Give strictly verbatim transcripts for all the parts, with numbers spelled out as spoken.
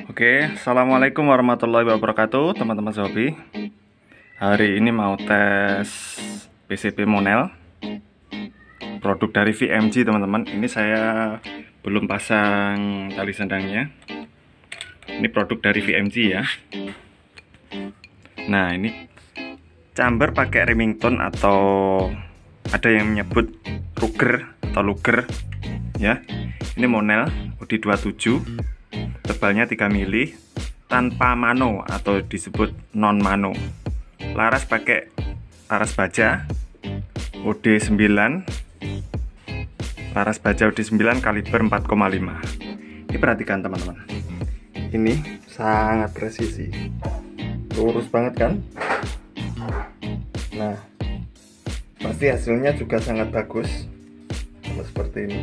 Oke, assalamualaikum warahmatullahi wabarakatuh, teman-teman Shopee. Hari ini mau tes P C B Monel, produk dari V M G, teman-teman. Ini saya belum pasang tali sandangnya. Ini produk dari V M G ya. Nah, ini chamber pakai Remington atau ada yang menyebut Ruger atau Luger ya. Ini Monel U D dua puluh tujuh. Tebalnya tiga mili, tanpa mano atau disebut non mano. Laras pakai laras baja U D sembilan, laras baja U D sembilan kaliber empat koma lima. Ini perhatikan teman-teman, ini sangat presisi, lurus banget kan. Nah, pasti hasilnya juga sangat bagus seperti ini.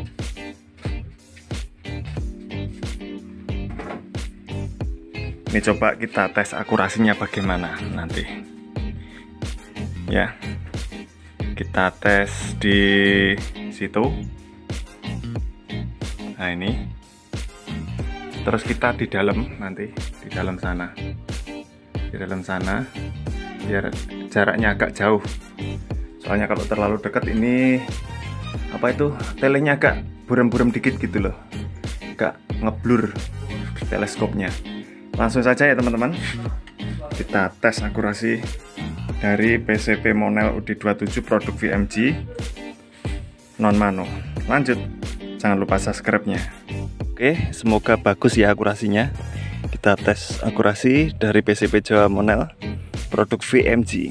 Ini coba kita tes akurasinya bagaimana nanti ya. Kita tes di situ. Nah, ini terus kita di dalam, nanti di dalam sana, di dalam sana biar jaraknya agak jauh, soalnya kalau terlalu dekat ini apa itu telenya agak buram-buram dikit gitu loh, agak ngeblur teleskopnya. Langsung saja ya teman-teman, kita tes akurasi dari P C B Monel U D dua puluh tujuh produk V M G non mano. Lanjut, jangan lupa subscribe-nya. Oke, semoga bagus ya akurasinya. Kita tes akurasi dari P C B Jawa Monel produk V M G.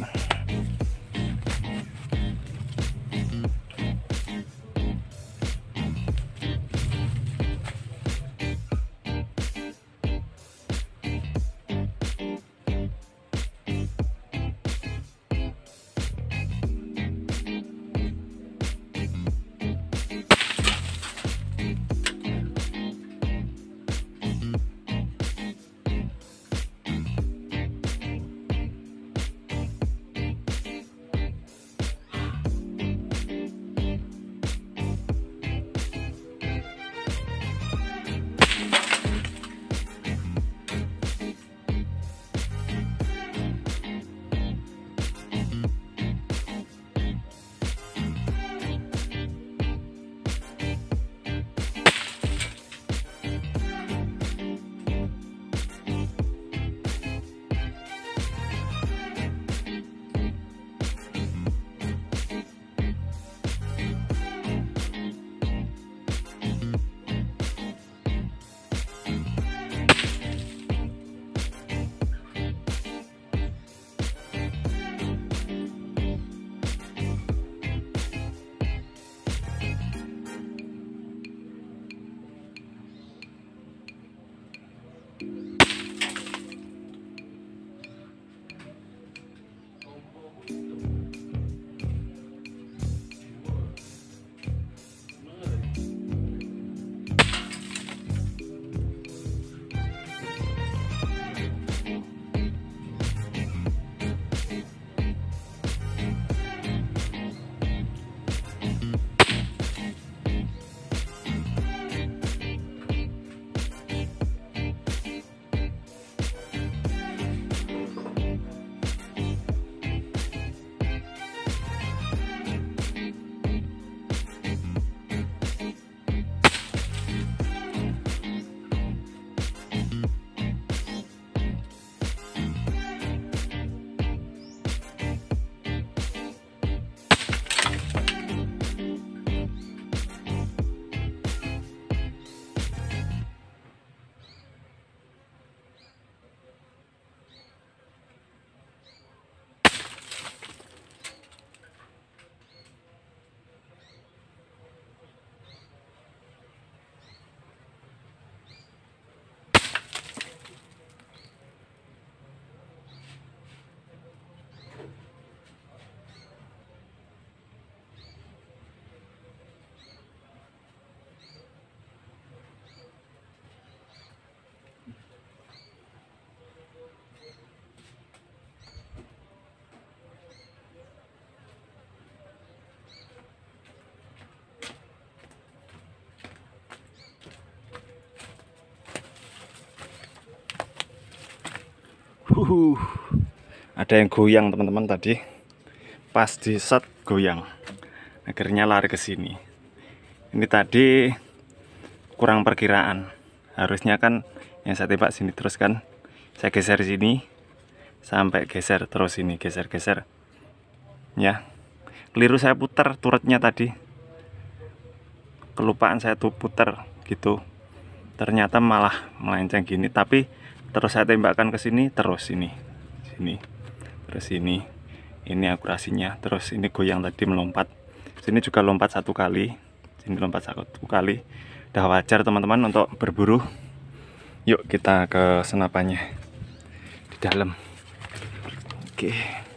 uh, ada yang goyang teman-teman tadi, pas di shot goyang, akhirnya lari ke sini. Ini tadi kurang perkiraan, harusnya kan yang saya tembak sini terus kan, saya geser sini sampai geser terus ini, geser-geser ya. Keliru saya putar turretnya tadi, kelupaan saya tuh putar gitu, ternyata malah melenceng gini. Tapi terus saya tembakkan ke sini, terus ini sini terus ini ini akurasinya. Terus ini goyang tadi, melompat sini juga lompat satu kali, sini lompat satu kali. Udah wajar teman-teman untuk berburu. Yuk kita ke senapannya di dalam. Oke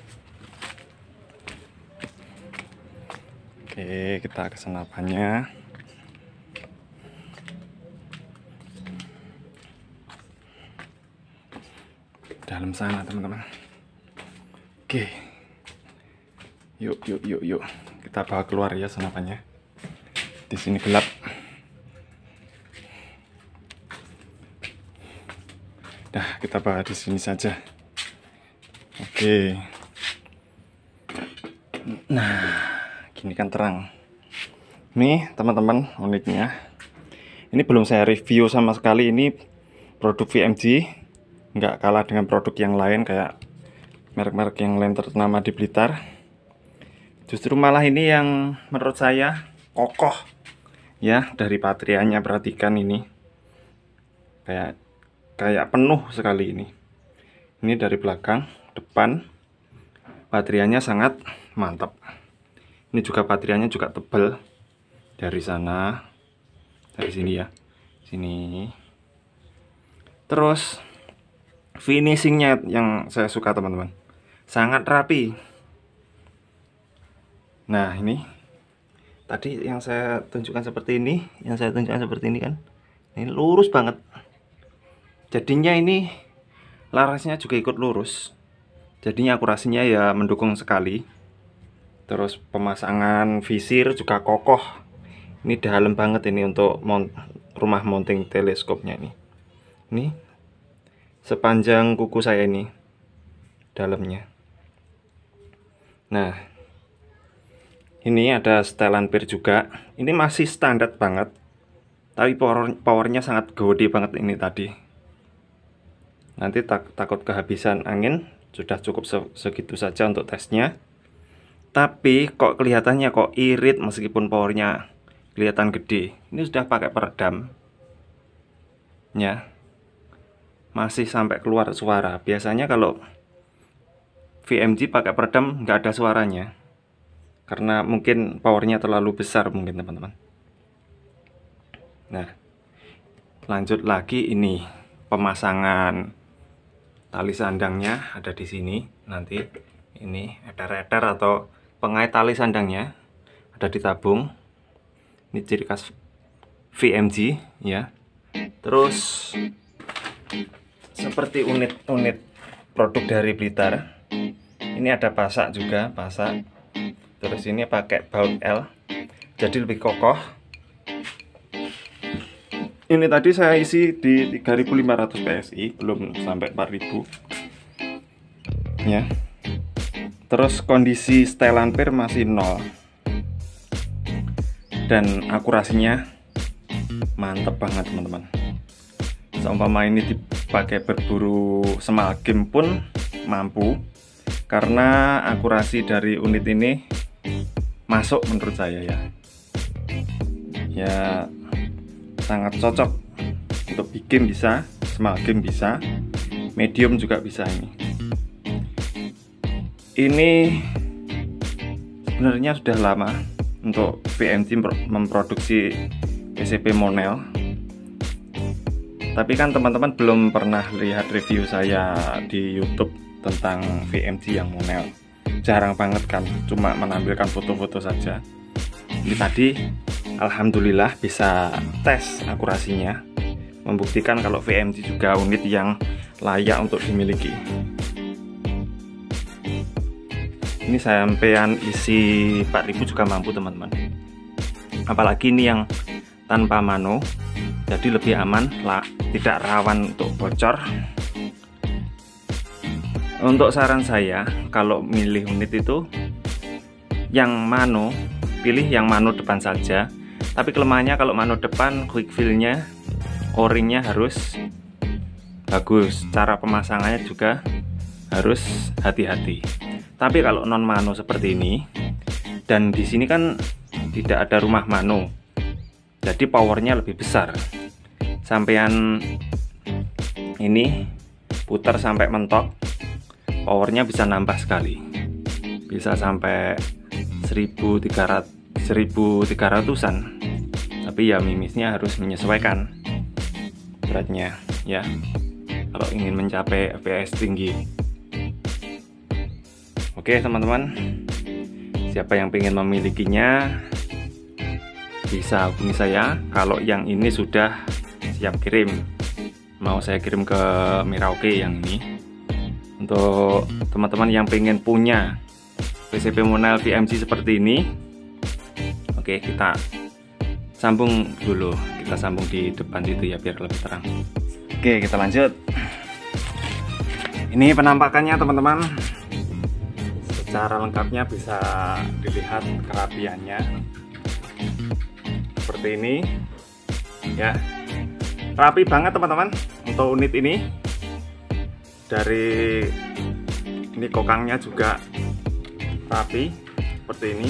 oke kita ke senapannya. Dalam sana teman-teman. Oke, yuk yuk yuk yuk kita bawa keluar ya senapannya. Di sini gelap. Dah, kita bawa di sini saja. Oke. Nah, gini kan terang. Nih teman-teman unitnya. Ini belum saya review sama sekali. Ini produk V M G. Nggak kalah dengan produk yang lain, kayak merek-merek yang lain ternama di Blitar. Justru malah ini yang menurut saya kokoh ya, dari baterainya. Perhatikan ini, kayak kayak penuh sekali ini. Ini dari belakang, depan baterainya sangat mantap. Ini juga baterainya juga tebal, dari sana, dari sini ya, sini. Terus finishingnya yang saya suka teman-teman, sangat rapi. Nah ini tadi yang saya tunjukkan seperti ini, yang saya tunjukkan seperti ini kan, ini lurus banget. Jadinya ini larasnya juga ikut lurus, jadinya akurasinya ya mendukung sekali. Terus pemasangan visir juga kokoh. Ini dalam banget ini untuk mount, rumah mounting teleskopnya ini. Ini sepanjang kuku saya ini dalamnya. Nah ini ada setelan pir juga. Ini masih standar banget, tapi power, powernya sangat gede banget ini tadi. Nanti tak, takut kehabisan angin. Sudah cukup se segitu saja untuk tesnya. Tapi kok kelihatannya kok irit meskipun powernya kelihatan gede. Ini sudah pakai peredam ya, masih sampai keluar suara. Biasanya kalau V M G pakai peredam nggak ada suaranya, karena mungkin powernya terlalu besar mungkin teman-teman. Nah lanjut lagi, ini pemasangan tali sandangnya ada di sini. Nanti ini eder-eder atau pengait tali sandangnya ada di tabung. Ini ciri khas V M G ya. Terus seperti unit-unit produk dari Blitar, ini ada pasak juga, pasak. Terus ini pakai baut L, jadi lebih kokoh. Ini tadi saya isi di tiga ribu lima ratus P S I, belum sampai empat ribu ya. Terus kondisi setelan pir masih nol, dan akurasinya mantep banget teman-teman. Seumpama ini dipakai berburu semalgim pun mampu, karena akurasi dari unit ini masuk menurut saya ya. Ya sangat cocok untuk bikin, bisa semalgim, bisa medium juga bisa. Ini ini sebenarnya sudah lama untuk V M G memproduksi P C B Monel. Tapi kan teman-teman belum pernah lihat review saya di YouTube tentang V M G yang Monel. Jarang banget kan, cuma menampilkan foto-foto saja. Ini tadi alhamdulillah bisa tes akurasinya, membuktikan kalau V M G juga unit yang layak untuk dimiliki. Ini sampean isi empat ribu juga mampu teman-teman. Apalagi ini yang tanpa mano, jadi lebih aman lah, tidak rawan untuk bocor. Untuk saran saya, kalau milih unit itu yang mano, pilih yang mano depan saja. Tapi kelemahannya kalau mano depan, quick fill-nya, o-ringnya harus bagus. Cara pemasangannya juga harus hati-hati. Tapi kalau non mano seperti ini, dan di sini kan tidak ada rumah mano, jadi powernya lebih besar. Sampean ini putar sampai mentok, powernya bisa nambah sekali, bisa sampai seribu tiga ratusan. Tapi ya mimisnya harus menyesuaikan beratnya ya, kalau ingin mencapai F P S tinggi. Oke teman-teman, siapa yang ingin memilikinya bisa hubungi saya. Kalau yang ini sudah siap kirim, mau saya kirim ke Merauke yang ini. Untuk teman-teman yang pengen punya P C P Monel V M C seperti ini, oke kita sambung dulu, kita sambung di depan itu ya biar lebih terang. Oke kita lanjut. Ini penampakannya teman-teman, secara lengkapnya bisa dilihat kerapiannya seperti ini ya, rapi banget teman-teman. Untuk unit ini dari ini kokangnya juga rapi seperti ini,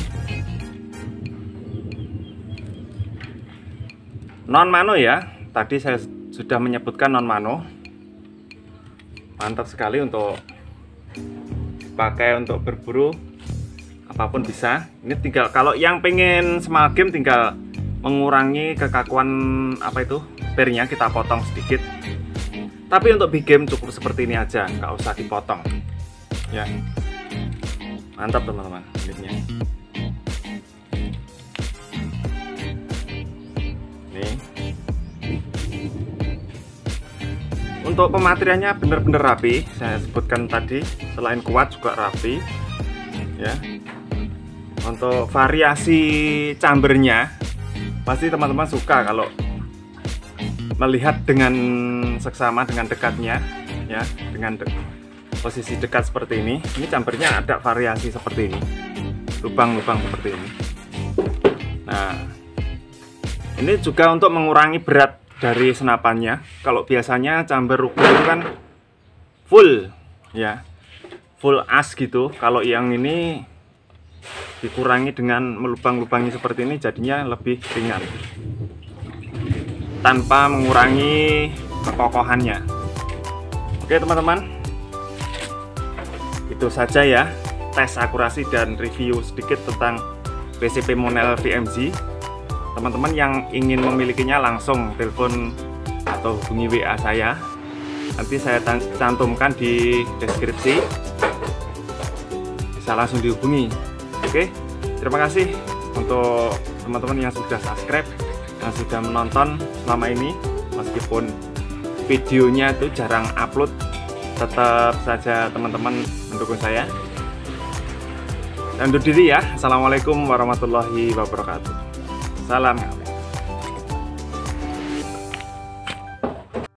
non mano ya, tadi saya sudah menyebutkan non mano. Mantap sekali untuk pakai untuk berburu apapun bisa. Ini tinggal kalau yang pengen small game tinggal mengurangi kekakuan apa itu pernya, kita potong sedikit. Tapi untuk big game cukup seperti ini aja, nggak usah dipotong ya. Mantap teman-teman unitnya. Nih untuk pemateriannya bener-bener rapi, saya sebutkan tadi, selain kuat juga rapi ya. Untuk variasi chambernya pasti teman-teman suka kalau melihat dengan seksama, dengan dekatnya ya, dengan de posisi dekat seperti ini. Ini chambernya ada variasi seperti ini, lubang-lubang seperti ini. Nah ini juga untuk mengurangi berat dari senapannya. Kalau biasanya chamber ukur itu kan full ya, full as gitu. Kalau yang ini dikurangi dengan melubang-lubangi seperti ini, jadinya lebih ringan tanpa mengurangi kekokohannya. Oke teman-teman, itu saja ya tes akurasi dan review sedikit tentang P C P Monel V M C. Teman-teman yang ingin memilikinya langsung telepon atau hubungi W A saya, nanti saya cantumkan di deskripsi, bisa langsung dihubungi. Oke, terima kasih untuk teman-teman yang sudah subscribe, yang sudah menonton selama ini. Meskipun videonya itu jarang upload, tetap saja teman-teman mendukung saya. Dan undur diri ya. Assalamualaikum warahmatullahi wabarakatuh. Salam.